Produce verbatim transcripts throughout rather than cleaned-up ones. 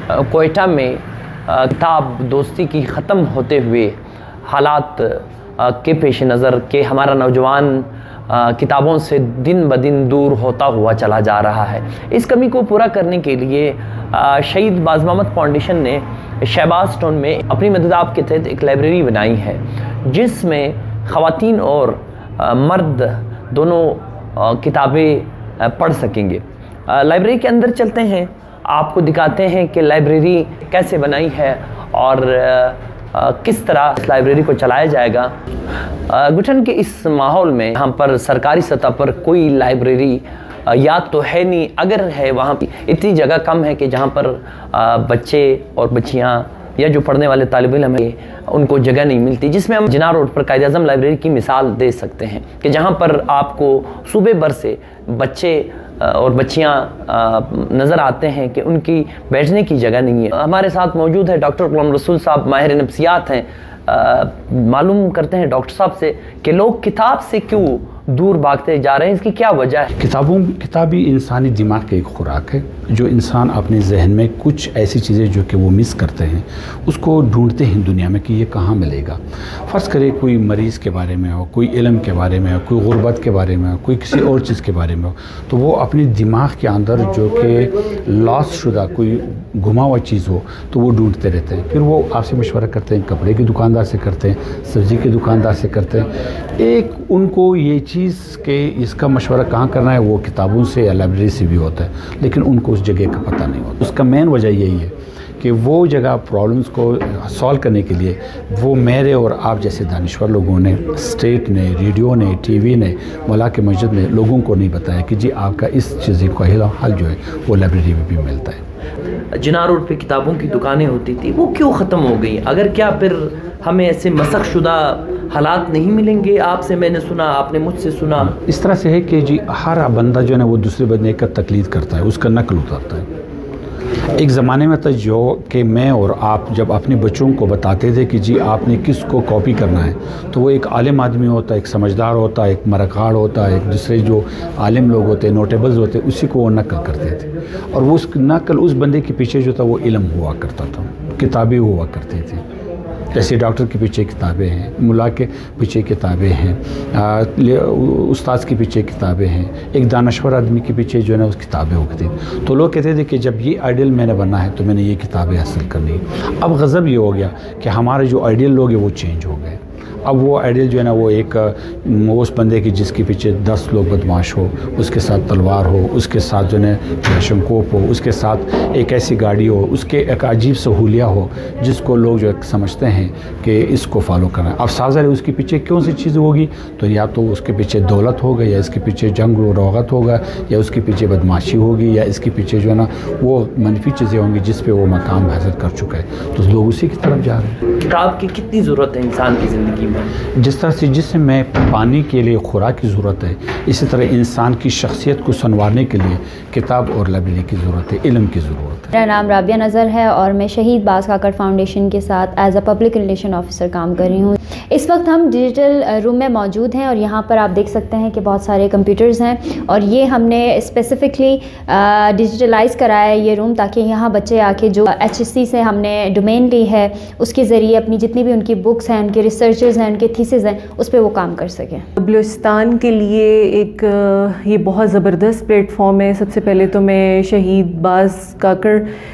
کوئٹہ میں کتاب دوستی کی ختم ہوتے ہوئے حالات کے پیش نظر کہ ہمارا نوجوان کتابوں سے دن بدن دور ہوتا ہوا چلا جا رہا ہے، اس کمی کو پورا کرنے کے لیے شہید باز محمد فاؤنڈیشن نے شہباز ٹون میں اپنی مدد آپ کے تحت ایک لائبریری بنائی ہے، جس میں خواتین اور مرد دونوں کتابیں پڑھ سکیں گے۔ لائبریری کے اندر چلتے ہیں، آپ کو دکھاتے ہیں کہ لائبریری کیسے بنائی ہے اور کس طرح اس لائبریری کو چلایا جائے گا۔ گٹھن کے اس ماحول میں یہاں پر سرکاری سطح پر کوئی لائبریری یا تو ہے نہیں، اگر ہے وہاں اتنی جگہ کم ہے کہ جہاں پر بچے اور بچیاں یا جو پڑھنے والے طالب علم ہیں ان کو جگہ نہیں ملتی، جس میں ہم جناح روڈ پر قائد اعظم لائبریری کی مثال دے سکتے ہیں کہ جہاں پر آپ کو صوبے بھر سے بچے اور بچیاں نظر آتے ہیں کہ ان کی بیٹھنے کی جگہ نہیں ہے۔ ہمارے ساتھ موجود ہے ڈاکٹر غلام رسول صاحب، ماہر نفسیات ہیں۔ معلوم کرتے ہیں ڈاکٹر صاحب سے کہ لوگ کتاب سے کیوں دور بھاگتے جا رہے ہیں، اس کی کیا وجہ ہے؟ کتابوں کتابی انسانی دماغ کا ایک خوراک ہے، جو انسان اپنے ذہن میں کچھ ایسی چیزیں جو کہ وہ مس کرتے ہیں اس کو ڈھونڈتے ہیں دنیا میں کہ یہ کہاں ملے گا۔ فرض کرے کوئی مریض کے بارے میں ہو، کوئی علم کے بارے میں ہو، کوئی غربت کے بارے میں ہو، کوئی کسی اور چیز کے بارے میں ہو، تو وہ اپنے دماغ کے اندر جو کہ لاس شدہ کوئی گھما ہوا چیز ہو تو وہ ڈھونڈتے رہتے ہیں۔ پھر وہ آپ سے مشورہ کرتے ہیں، کپڑے کی دکاندار سے کرتے ہیں، سبزی کے دکاندار سے کرتے ہیں۔ ایک ان کو یہ چیز کہ اس کا مشورہ کہاں کرنا ہے وہ کتابوں سے یا لائبریری سے بھی ہوتا ہے، لیکن ان کو اس جگہ کا پتہ نہیں ہوتا۔ اس کا مین وجہ یہی ہے کہ وہ جگہ پرابلمس کو سالو کرنے کے لیے وہ میرے اور آپ جیسے دانشور لوگوں نے، اسٹیٹ نے، ریڈیو نے، ٹی وی نے، مولا کے مسجد نے لوگوں کو نہیں بتایا کہ جی آپ کا اس چیز کا حل جو ہے وہ لائبریری میں بھی ملتا ہے۔ جناح روڈ پہ کتابوں کی دکانیں ہوتی تھی، وہ کیوں ختم ہو گئی؟ اگر کیا پھر ہمیں ایسے مسخ شدہ حالات نہیں ملیں گے؟ آپ سے میں نے سنا، آپ نے مجھ سے سنا، اس طرح سے ہے کہ جی ہر بندہ جو ہے نا وہ دوسرے بندے کا تقلید کرتا ہے، اس کا نقل اتارتا ہے۔ ایک زمانے میں تھا جو کہ میں اور آپ جب اپنے بچوں کو بتاتے تھے کہ جی آپ نے کس کو کاپی کرنا ہے، تو وہ ایک عالم آدمی ہوتا ہے، ایک سمجھدار ہوتا ہے، ایک مرکاڑ ہوتا ہے، ایک دوسرے جو عالم لوگ ہوتے ہیں، نوٹیبلز ہوتے ہیں، اسی کو وہ نقل کرتے تھے، اور وہ اس نقل اس بندے کے پیچھے جو تھا وہ علم ہوا کرتا تھا، کتابیں ہوا کرتی تھی۔ جیسے ڈاکٹر کے پیچھے کتابیں ہیں، ملا کے پیچھے کتابیں ہیں، استاذ کے پیچھے کتابیں ہیں، ایک دانشور آدمی کے پیچھے جو ہے نا اس کتابیں ہوتی ہیں۔ تو لوگ کہتے تھے کہ جب یہ آئیڈیل میں نے بننا ہے تو میں نے یہ کتابیں حاصل کرنی ہے۔ اب غضب یہ ہو گیا کہ ہمارے جو آئیڈیل لوگ ہیں وہ چینج ہو گئے۔ اب وہ آئیڈیل جو ہے نا وہ ایک اس بندے کی جس کے پیچھے دس لوگ بدماش ہو، اس کے ساتھ تلوار ہو، اس کے ساتھ جو ہے کلاشنکوف ہو، اس کے ساتھ ایک ایسی گاڑی ہو، اس کے ایک عجیب سہولیہ ہو جس کو لوگ جو سمجھتے ہیں کہ اس کو فالو کرنا ہے۔ اب سازر اس کے پیچھے کیوں سی چیز ہوگی؟ تو یا تو اس کے پیچھے دولت ہوگا، یا اس کے پیچھے جنگ و روغت ہوگا، یا اس کے پیچھے بدماشی ہوگی، یا اس کے پیچھے جو ہے نا وہ منفی چیزیں ہوں گی جس پہ وہ مقام حاصل کر چکا ہے، تو لوگ اسی کی طرف جا رہے ہیں۔ کتاب کی کتنی ضرورت ہے انسان کی زندگی میں؟ جس طرح سے جس میں پانی کے لیے خوراک کی ضرورت ہے، اسی طرح انسان کی شخصیت کو سنوارنے کے لیے کتاب اور لائبریری کی ضرورت ہے، علم کی ضرورت ہے۔ میرا نام رابعہ نظر ہے اور میں شہید باز کاکڑ فاؤنڈیشن کے ساتھ as a public relation officer کام کر رہی ہوں۔ اس وقت ہم ڈیجیٹل روم میں موجود ہیں اور یہاں پر آپ دیکھ سکتے ہیں کہ بہت سارے کمپیوٹرز ہیں، اور یہ ہم نے اسپیسیفکلی ڈیجیٹلائز کرایا ہے یہ روم، تاکہ یہاں بچے آ کے جو ایچ ایس سی سے ہم نے ڈومین لی ہے اس کے ذریعے اپنی جتنی بھی ان کی بکس ہیں، ان کے ریسرچز ہیں، ان کے تھیسز ہیں، اس پہ وہ کام کر سکیں۔ بلوچستان کے لیے ایک یہ بہت زبردست پلیٹ فارم ہے۔ سب سے پہلے تو میں شہید باز کاکڑ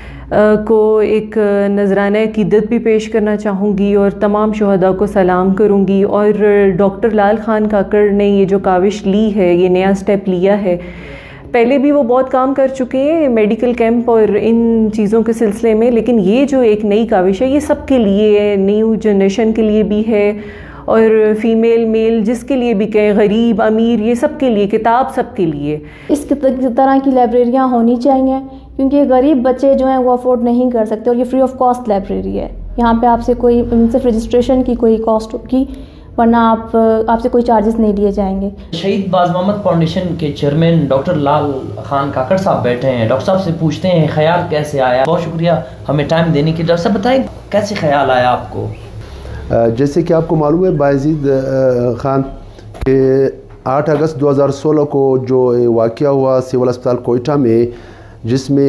کو ایک نذرانہ عقیدت بھی پیش کرنا چاہوں گی اور تمام شہداء کو سلام کروں گی، اور ڈاکٹر لال خان کاکڑ نے یہ جو کاوش لی ہے، یہ نیا سٹیپ لیا ہے، پہلے بھی وہ بہت کام کر چکے ہیں میڈیکل کیمپ اور ان چیزوں کے سلسلے میں، لیکن یہ جو ایک نئی کاوش ہے یہ سب کے لیے ہے، نیو جنریشن کے لیے بھی ہے، اور فیمیل میل جس کے لیے بھی کہیں، غریب امیر، یہ سب کے لیے، کتاب سب کے لیے اس طرح کی لائبریریاں ہونی چاہیے، کیونکہ غریب بچے جو ہیں وہ افورڈ نہیں کر سکتے، اور یہ فری آف کاسٹ لائبریری ہے۔ یہاں پہ آپ سے کوئی صرف رجسٹریشن کی کوئی کاسٹ ہوگی، ورنہ آپ آپ سے کوئی چارجز نہیں لیے جائیں گے۔ شہید باز محمد فاؤنڈیشن کے چیئرمین ڈاکٹر لال خان کاکڑ صاحب بیٹھے ہیں، ڈاکٹر صاحب سے پوچھتے ہیں خیال کیسے آیا؟ بہت شکریہ ہمیں ٹائم دینے کے۔ ڈاکٹر صاحب بتائیں کیسے خیال آیا آپ کو؟ جیسے کہ آپ کو معلوم ہے بایزید خان کہ آٹھ اگست دو ہزار سولہ کو جو واقعہ ہوا سول اسپتال کوئٹہ میں، جس میں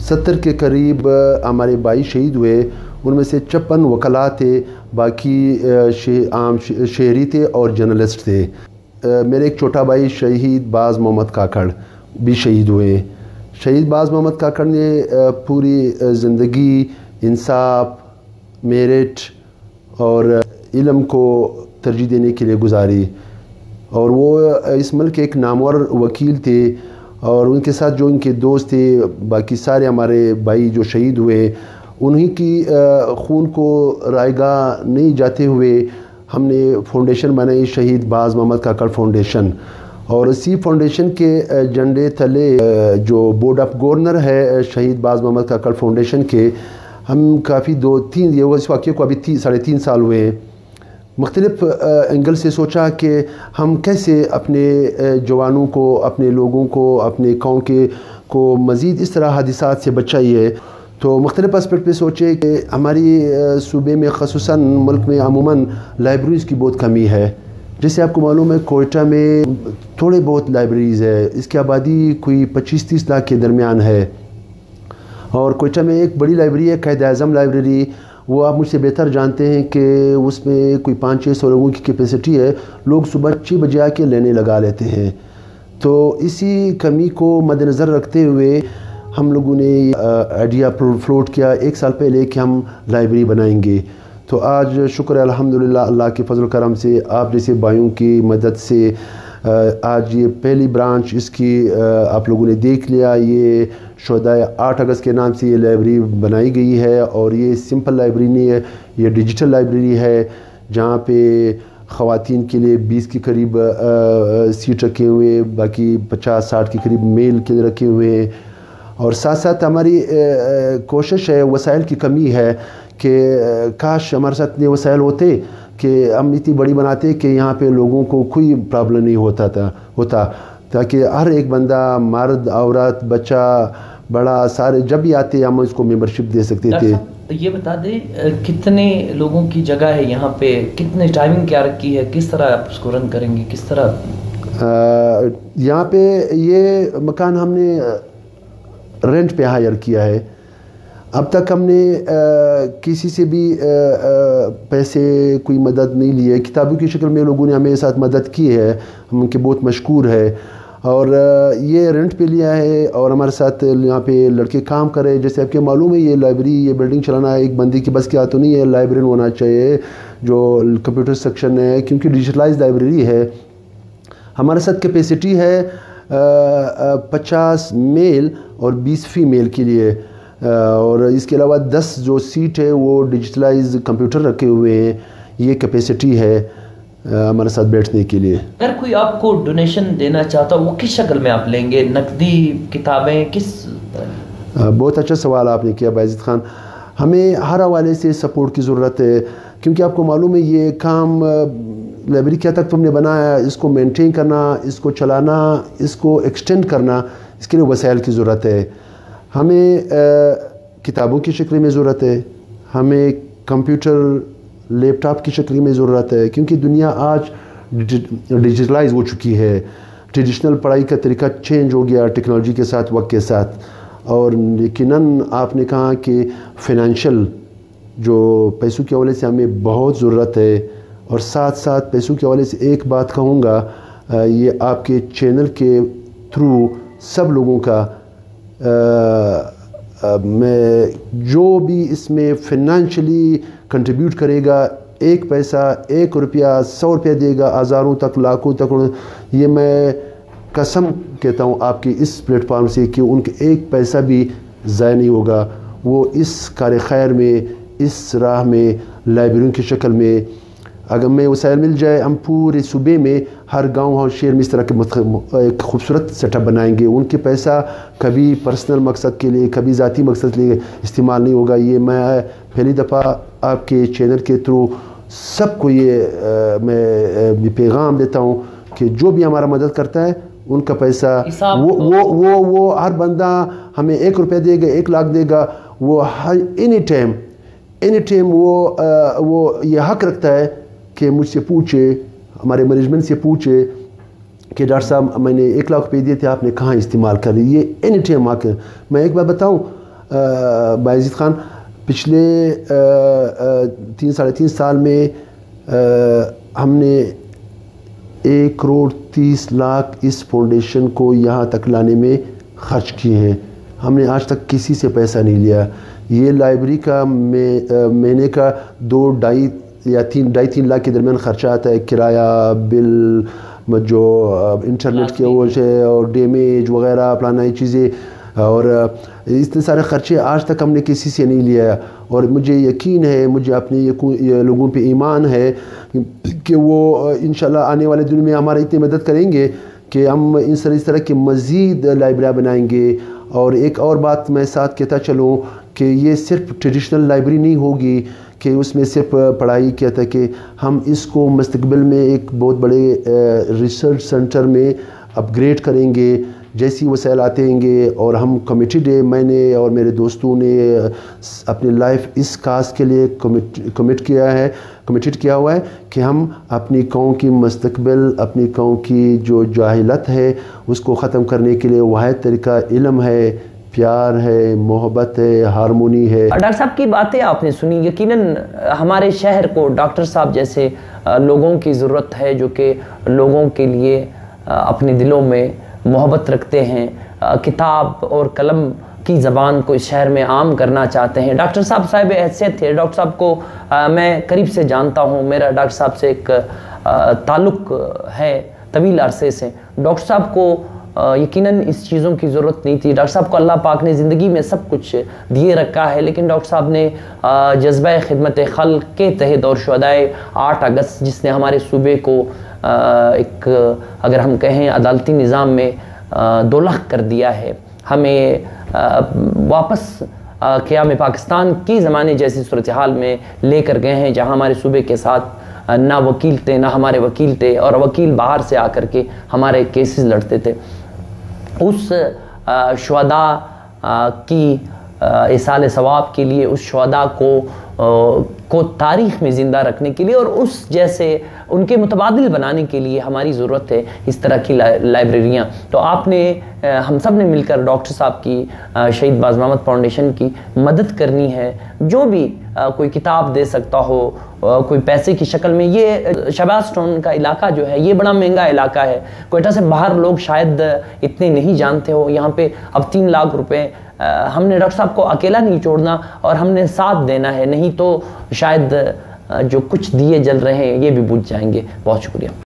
ستر کے قریب ہمارے بھائی شہید ہوئے، ان میں سے چھپن وکلاء تھے، باقی عام شہری تھے اور جرنلسٹ تھے۔ میرے ایک چھوٹا بھائی شہید باز محمد کاکڑ بھی شہید ہوئے۔ شہید باز محمد کاکڑ نے پوری زندگی انصاف، میرٹ اور علم کو ترجیح دینے کے لیے گزاری، اور وہ اس ملک کے ایک نامور وکیل تھے، اور ان کے ساتھ جو ان کے دوست تھے، باقی سارے ہمارے بھائی جو شہید ہوئے، انہی کی خون کو رائے گاہ نہیں جاتے ہوئے ہم نے فاؤنڈیشن بنائی، شہید باز محمد کاکڑ فاؤنڈیشن، اور اسی فاؤنڈیشن کے جھنڈے تلے جو بورڈ آف گورنر ہے شہید باز محمد کاکڑ فاؤنڈیشن کے، ہم کافی دو تین یہ اس واقعے کو ابھی تین ساڑھے تین سال ہوئے ہیں، مختلف اینگل سے سوچا کہ ہم کیسے اپنے جوانوں کو، اپنے لوگوں کو، اپنے قوم کے کو مزید اس طرح حادثات سے بچائیے، تو مختلف اسپیکٹ پہ سوچے کہ ہماری صوبے میں خصوصاً ملک میں عموماً لائبریریز کی بہت کمی ہے۔ جیسے آپ کو معلوم ہے کوئٹہ میں تھوڑے بہت لائبریریز ہے، اس کی آبادی کوئی پچیس تیس لاکھ کے درمیان ہے، اور کوئٹہ میں ایک بڑی لائبریری ہے قائد اعظم لائبریری، وہ آپ مجھ سے بہتر جانتے ہیں کہ اس میں کوئی پانچ چھ سو لوگوں کی کیپیسٹی ہے، لوگ صبح چھ بجے آ کے لینے لگا لیتے ہیں۔ تو اسی کمی کو مد نظر رکھتے ہوئے ہم لوگوں نے آئیڈیا فلوٹ کیا ایک سال پہلے کہ ہم لائبریری بنائیں گے، تو آج شکر ہے الحمدللہ اللہ کے فضل و کرم سے، آپ جیسے بھائیوں کی مدد سے آج یہ پہلی برانچ اس کی آپ لوگوں نے دیکھ لیا، یہ شہدائے آٹھ اگست کے نام سے یہ لائبریری بنائی گئی ہے، اور یہ سمپل لائبریری نہیں ہے، یہ ڈیجیٹل لائبریری ہے جہاں پہ خواتین کے لیے بیس کے قریب سیٹ رکھے ہوئے، باقی پچاس ساٹھ کے قریب میل کے رکھے ہوئے ہیں، اور ساتھ ساتھ ہماری کوشش ہے، وسائل کی کمی ہے کہ کاش ہمارے ساتھ اتنے وسائل ہوتے کہ ہم اتنی بڑی بناتے کہ یہاں پہ لوگوں کو کوئی پرابلم نہیں ہوتا تھا ہوتا تاکہ ہر ایک بندہ، مرد، عورت، بچہ، بڑا، سارے جب بھی آتے ہم اس کو ممبرشپ دے سکتے تھے۔ یہ بتا دیں کتنے لوگوں کی جگہ ہے یہاں پہ، کتنے ٹائمنگ کیا رکھی ہے، کس طرح آپ اس کو رن کریں گے، کس طرح؟ یہاں پہ یہ مکان ہم نے رینٹ پہ ہائر کیا ہے، اب تک ہم نے کسی سے بھی پیسے کوئی مدد نہیں لی ہے، کتابوں کی شکل میں لوگوں نے ہمیں ساتھ مدد کی ہے، ہم ان کے بہت مشکور ہے، اور یہ رینٹ پہ لیا ہے، اور ہمارے ساتھ یہاں پہ لڑکے کام کرے، جیسے آپ کے معلوم ہے یہ لائبریری، یہ بلڈنگ چلانا ایک بندے کی بس کیا تو نہیں ہے، لائبریرین ہونا چاہیے جو کمپیوٹر سیکشن ہے، کیونکہ ڈیجیٹلائز لائبریری ہے۔ ہمارے ساتھ کیپیسٹی ہے پچاس میل اور بیس فیمیل کے لیے، اور اس کے علاوہ دس جو سیٹ ہے وہ ڈیجیٹلائز کمپیوٹر رکھے ہوئے ہیں، یہ کیپیسٹی ہے ہمارے ساتھ بیٹھنے کے لیے۔ اگر کوئی آپ کو ڈونیشن دینا چاہتا وہ کس شکل میں آپ لیں گے، نقدی، کتابیں، کس؟ بہت اچھا سوال آپ نے کیا باعزت خان، ہمیں ہر حوالے سے سپورٹ کی ضرورت ہے، کیونکہ آپ کو معلوم ہے یہ کام لائبریری کیا تک تم نے بنایا، اس کو مینٹین کرنا، اس کو چلانا، اس کو ایکسٹینڈ کرنا، اس کے لیے وسائل کی ضرورت ہے۔ ہمیں کتابوں کی شکل میں ضرورت ہے، ہمیں کمپیوٹر، لیپ ٹاپ کی شکل میں ضرورت ہے، کیونکہ دنیا آج ڈیجیٹلائز ہو چکی ہے، ٹریڈیشنل پڑھائی کا طریقہ چینج ہو گیا ٹیکنالوجی کے ساتھ، وقت کے ساتھ، اور یقیناً آپ نے کہا کہ فائنینشیل جو پیسوں کے حوالے سے ہمیں بہت ضرورت ہے، اور ساتھ ساتھ پیسوں کے حوالے سے ایک بات کہوں گا، یہ آپ کے چینل کے تھرو سب لوگوں کا میں جو بھی اس میں فائنینشلی کنٹریبیوٹ کرے گا، ایک پیسہ، ایک روپیہ، سو روپیہ دے گا، ہزاروں تک، لاکھوں تک، یہ میں قسم کہتا ہوں آپ کی اس پلیٹ فارم سے کہ ان کے ایک پیسہ بھی ضائع نہیں ہوگا، وہ اس کار خیر میں، اس راہ میں، لائبریریوں کی شکل میں، اگر میں وسائل مل جائے ہم پورے صوبے میں ہر گاؤں اور شہر میں اس طرح کے ایک خوبصورت سیٹ اپ بنائیں گے، ان کے پیسہ کبھی پرسنل مقصد کے لیے، کبھی ذاتی مقصد کے لیے استعمال نہیں ہوگا۔ یہ میں پہلی دفعہ آپ کے چینل کے تھرو سب کو یہ میں پیغام دیتا ہوں کہ جو بھی ہمارا مدد کرتا ہے ان کا پیسہ وہ وہ وہ وہ ہر بندہ ہمیں ایک روپے دے گا، ایک لاکھ دے گا، وہ ہر اینی ٹائم اینی ٹائم وہ وہ یہ حق رکھتا ہے کہ مجھ سے پوچھے، ہمارے مینجمنٹ سے پوچھے کہ ڈاکٹر صاحب میں نے ایک لاکھ روپے دیے تھے، آپ نے کہاں استعمال کر لی، یہ اینی ٹائم آ کے۔ میں ایک بات بتاؤں، باعزید خان پچھلے تین ساڑھے تین سال میں ہم نے ایک کروڑ تیس لاکھ اس فاؤنڈیشن کو یہاں تک لانے میں خرچ کیے ہیں. ہم نے آج تک کسی سے پیسہ نہیں لیا. یہ لائبریری کا مہینے کا دو ڈھائی یا تین ڈھائی تین لاکھ کے درمیان خرچہ آتا ہے. کرایہ بل جو انٹرنیٹ کے وہ ہے اور ڈیمیج وغیرہ پلانا چیزیں اور اتنے سارے خرچے آج تک ہم نے کسی سے نہیں لیا. اور مجھے یقین ہے, مجھے اپنے لوگوں پہ ایمان ہے کہ وہ انشاءاللہ آنے والے دنوں میں ہمارا اتنی مدد کریں گے کہ ہم اس طرح اس طرح کی مزید لائبریریاں بنائیں گے. اور ایک اور بات میں ساتھ کہتا چلوں کہ یہ صرف ٹریڈیشنل لائبریری نہیں ہوگی کہ اس میں صرف پڑھائی کیا تھا, کہ ہم اس کو مستقبل میں ایک بہت بڑے ریسرچ سینٹر میں اپ گریڈ کریں گے. جیسی وسائل آتے ہیں گے اور ہم کمیٹیڈ ہے, میں نے اور میرے دوستوں نے اپنی لائف اس کاز کے لیے کمٹ کیا ہے کمیٹیڈ کیا ہوا ہے کہ ہم اپنی قوم کی مستقبل, اپنی قوم کی جو جاہلت ہے اس کو ختم کرنے کے لیے واحد طریقہ علم ہے, پیار ہے, محبت ہے, ہارمونی ہے. ڈاکٹر صاحب کی باتیں آپ نے سنی. یقیناً ہمارے شہر کو ڈاکٹر صاحب جیسے لوگوں کی ضرورت ہے جو کہ لوگوں کے لیے اپنے دلوں میں محبت رکھتے ہیں, کتاب اور قلم کی زبان کو اس شہر میں عام کرنا چاہتے ہیں. ڈاکٹر صاحب صاحب حیثیت تھے. ڈاکٹر صاحب کو میں قریب سے جانتا ہوں, میرا ڈاکٹر صاحب سے ایک تعلق ہے طویل عرصے سے. ڈاکٹر صاحب کو یقیناً اس چیزوں کی ضرورت نہیں تھی. ڈاکٹر صاحب کو اللہ پاک نے زندگی میں سب کچھ دیے رکھا ہے, لیکن ڈاکٹر صاحب نے جذبہ خدمت خلق کے تحت اور شہدائے آٹھ اگست جس نے ہمارے صوبے کو ایک اگر ہم کہیں عدالتی نظام میں دولخ کر دیا ہے, ہمیں واپس قیام پاکستان کی زمانے جیسی صورتحال میں لے کر گئے ہیں جہاں ہمارے صوبے کے ساتھ نہ وکیل تھے نہ ہمارے وکیل تھے, اور وکیل باہر سے آ کر کے ہمارے کیسز لڑتے تھے. اس شہداء کی ایصال ثواب کے لیے, اس شہداء کو کو تاریخ میں زندہ رکھنے کے لیے اور اس جیسے ان کے متبادل بنانے کے لیے ہماری ضرورت ہے اس طرح کی لائبریریاں. تو آپ نے ہم سب نے مل کر ڈاکٹر صاحب کی شہید باز محمد فاؤنڈیشن کی مدد کرنی ہے. جو بھی کوئی کتاب دے سکتا ہو, کوئی پیسے کی شکل میں. یہ شہباز ٹاؤن کا علاقہ جو ہے یہ بڑا مہنگا علاقہ ہے. کوئٹہ سے باہر لوگ شاید اتنے نہیں جانتے ہو. یہاں پہ اب تین لاکھ روپے ہم نے ڈاکٹر صاحب کو اکیلا نہیں چھوڑنا اور ہم نے ساتھ دینا ہے, نہیں تو شاید جو کچھ دیے جل رہے ہیں یہ بھی بجھ جائیں گے. بہت شکریہ.